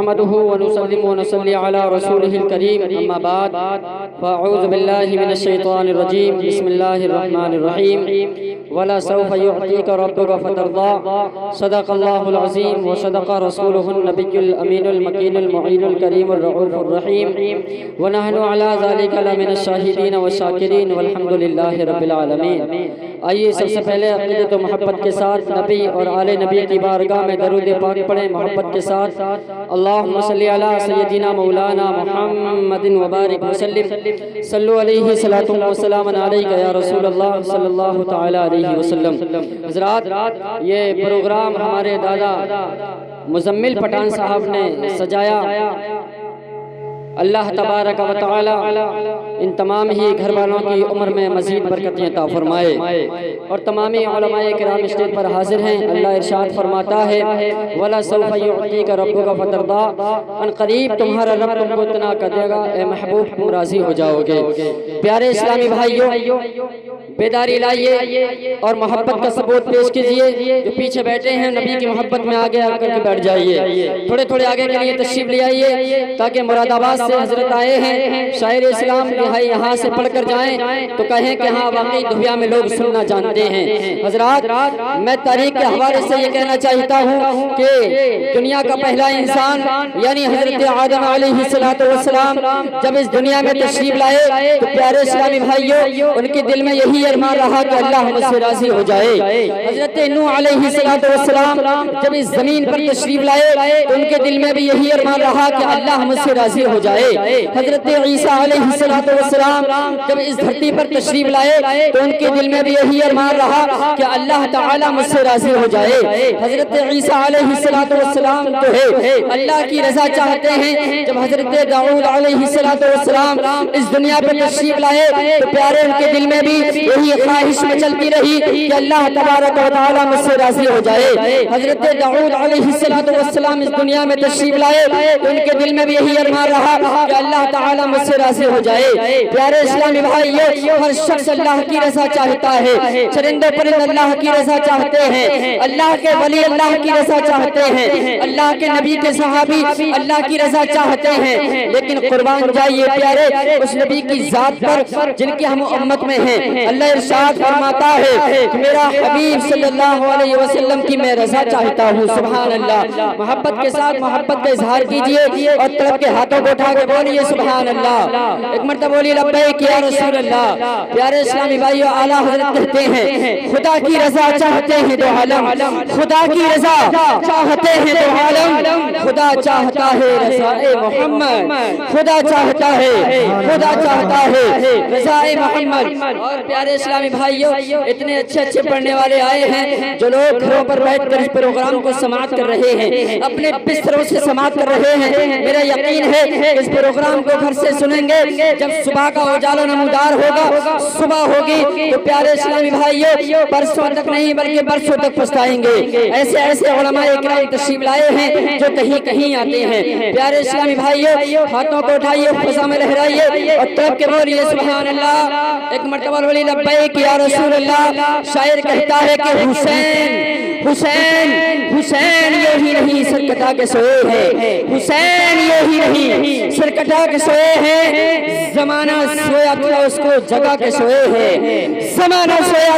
نحمده ونسلم ونصلي على رسوله الكريم أما بعد فأعوذ بالله من الشيطان الرجيم بسم الله الرحمن الرحيم ولا سوف يعطيك ربك فترضى صدق الله العظيم وصدق رسوله النبي الأمين المكين المعين الكريم الرؤوف الرحيم ونحن على ذلك لمن الشاهدين والشاكرين والحمد لله رب العالمين۔ آئیے سب سے پہلے عقیدت و محبت کے ساتھ نبی اور آل نبی کی بارگاہ میں درود پاک پڑھیں محبت کے ساتھ۔ اللہم صلی علی سیدنا مولانا محمد وبارک وسلم صلو علیہ صلاۃ و سلام علیک یا رسول اللہ صلی اللہ تعالی علیہ وسلم۔ حضرات، یہ پروگرام ہمارے دادا مزمل پٹھان صاحب نے سجایا۔ اللہ تبارک و تعالی ان تمام ہی گھر والوں کی عمر میں مزید برکتیں عطا فرمائے، اور تمامی علماء کرام اسٹیج پر حاضر ہیں۔ اللہ ارشاد فرماتا ہے وَلَا سَوْفَ يُعْطِيكَ رَبُّكَ فَتَرْضَىٰ، ان قریب تمہارا رب تم کو اتنا کر دے گا اے محبوب تم راضی ہو جاؤ گے۔ پیارے اسلامی بھائیوں، بیداری لائیے اور محبت کا ثبوت پیش کیجئے۔ جو پیچھے بیٹھے ہیں نبی کی محبت میں آگے آ کر کے بیٹھ جائیے، تھوڑے آگے کے لیے تشریف لے آئیے، تاکہ مراد آباد سے حضرت آئے ہیں، شاعر اسلام نہائی یہاں سے پڑھ کر جائیں تو کہیں کہ ہاں واقعی دنیا میں لوگ سننا جانتے ہیں۔ حضرات، میں تاریخ کے حوالے سے یہ کہنا چاہتا ہوں کہ دنیا کا پہلا انسان یعنی حضرت آدم علیہ السلام جب اس دنیا میں تشریف لائے تو پیارے اسلامی بھائیوں ان کے دل میں یہی ارمان رہا کہ اللہ مجھ سے راضی ہو جائے۔ حضرت نوح علیہ السلام جب اس زمین پر تشریف لائے تو ان کے دل میں بھی یہی ارمان رہا کہ اللہ مجھ سے راضی ہو جائے۔ حضرت عیسیٰ علیہ السلام جب اس دھرتی پر تشریف لائے تو ان کے دل میں بھی یہی ارمان رہا کہ اللہ تعالیٰ مجھ سے راضی ہو جائے۔ حضرت عیسیٰ علیہ السلام جو ہے اللہ کی رضا چاہتے ہیں۔ جب حضرت داؤد علیہ السلام اس دنیا پر تشریف لائے تو پیارے ان کے دل میں بھی یہی خواہش میں چلتی رہی کہ اللہ تبارک و تعالیٰ مجھ سے راضی ہو جائے۔ حضرت داؤد علیہ السلام اس دنیا میں تشریف لائے تو ان کے دل میں بھی یہی ارمان رہا کہ اللہ تعالیٰ مجھ سے راضی ہو جائے۔ پیارے اسلامی بھائیوں، ہر شخص اللہ کی رضا چاہتا ہے، چرند و پرند اللہ کی رضا چاہتے ہیں، اللہ کے ولی اللہ کی رضا چاہتے ہیں، اللہ کے نبی کے صحابی اللہ کی رضا چاہتے ہیں، لیکن قربان جائیے پیارے اس نبی کی ذات پر جن کی ہم امت میں ہیں۔ اللہ ارشاد فرماتا ہے کہ میرا حبیب صلی اللہ علیہ وسلم کی میں رضا چاہتا ہوں۔ سبحان اللہ، محبت کے ساتھ محبت کا اظہار کیجئے اور طرف کے ہاتھوں کو اٹھا کے بولیے سبحان اللہ، ایک مرتبہ بولیے لبیک یا رسول اللہ۔ پیارے اسلامی بھائیو، اعلیٰ حضرت کہتے ہیں خدا کی رضا چاہتے ہیں دو عالم، خدا کی رضا چاہتے ہیں دو عالم، خدا چاہتا ہے رضائے محمد، خدا چاہتا ہے رضائے محمد۔ اور پیارے اسلامی بھائیو، اتنے اچھے پڑھنے والے آئے ہیں جو لوگ گھروں پر بیٹھ کر اس پروگرام کو سماعت کر رہے ہیں، اپنے بستروں سے سماعت کر رہے ہیں۔ میرا یقین ہے اس پروگرام کو گھر سے سنیں گے، جب صبح کا اجالا نمودار ہوگا، صبح ہوگی تو پیارے اسلامی بھائیو برسوں تک نہیں بلکہ برسوں تک پچھتائیں گے۔ ایسے علماء اکرام تشریف لائے ہیں جو کہیں آتے ہیں۔ پیارے اسلامی بھائیو، ہاتھوں کو اٹھائیے، فضا میں لہرائیے اور طرف کے بولیے سبحان اللہ، ایک مرتبہ بولیے لبیک یا رسول اللہ۔ شاعر کہتا ہے کہ حسین یہی نہیں سر کٹا کے سوئے ہیں، حسین یہی نہیں سر کٹا کے سوئے ہیں، زمانہ سویا تھا اس کو جگا کے سوئے ہیں، زمانہ سویا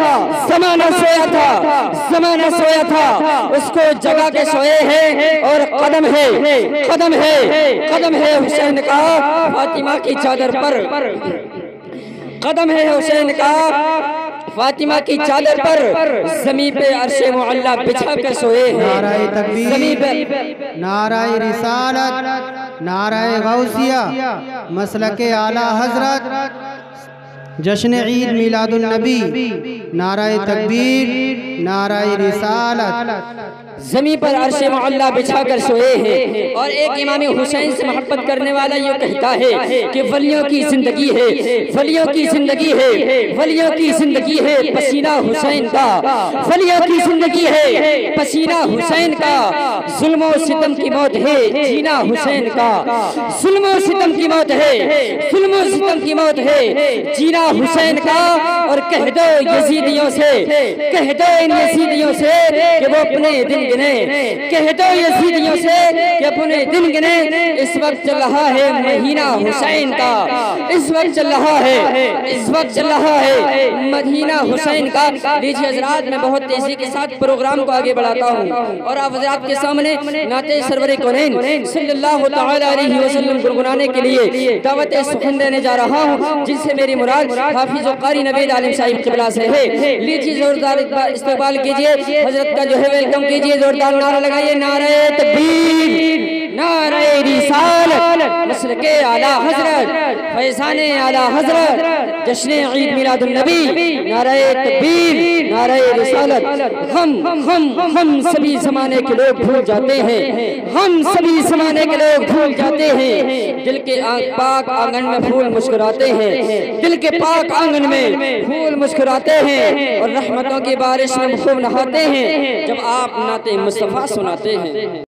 تھا اس کو جگا کے سوئے ہیں، اور قدم ہے حسین کا فاطمہ کی چادر پر، قدم ہے حسین کا فاطمہ کی چادر پر، زمین پہ عرش معلا بچھا کر سوئے ہیں۔ نعرہ تکبیر، نعرہ رسالت، نعرہ غوثیہ، مسلک اعلیٰ حضرت، جشن عید میلاد النبی، نعرہ تکبیر، نعرہ رسالت۔ زمین پر عرش معلا بچھا کر سوئے ہیں، اور ایک امام حسین سے محبت کرنے والا یہ کہتا ہے کہ ولیوں کی زندگی ہے، ولیوں کی زندگی ہے، ولیوں کی زندگی ہے پسینہ حسین کا، ولیوں کی زندگی ہے پسینہ حسین کا، ظلم و ستم کی موت ہے جینا حسین کا، ظلم و ستم کی موت ہے، ظلم و ستم کی موت ہے جینا حسین کا اور کہہ دو یزیدیوں سے، کہہ دو ان یزیدیوں سے کہ وہ اپنے دن گنے، کہہ دو یزیدیوں سے کہ اپنے دن گنے۔ اس وقت چل رہا ہے مہینہ حسین کا، اس وقت چل رہا ہے، اس وقت چل رہا ہے مہینہ حسین کا۔ لیجیے حضرات، میں بہت تیزی کے ساتھ پروگرام کو آگے بڑھاتا ہوں اور آپ حضرات کے سامنے نعت سرور کونین صلی اللہ تعالی علیہ وسلم گنگنانے کے لیے دعوت سخن دینے جا رہا ہوں، جن سے میری مراد حافظ و قاری نوید عالم صاحب قبلہ سے ہے۔ لیجیے زوردار استقبال کیجئے، حضرت کا جو ہے ویلکم کیجئے، زوردار نعرہ لگائیے، نعرہ تکبیر، نعرہ رسالت، مسلک اعلی حضرت، فیضان اعلی حضرت، جشن عید میلاد النبی، نعرہ تکبیر، نعرہ رسالت۔ ہم سبھی زمانے کے لوگ بھول جاتے ہیں، ہم سبھی زمانے کے لوگ بھول جاتے ہیں، دل کے پاک آنگن میں پھول مسکراتے ہیں، دل کے پاک آنگن میں پھول مسکراتے ہیں اور رحمتوں کی بارش میں خوب نہاتے ہیں جب آپ نعت مصطفیٰ سناتے ہیں۔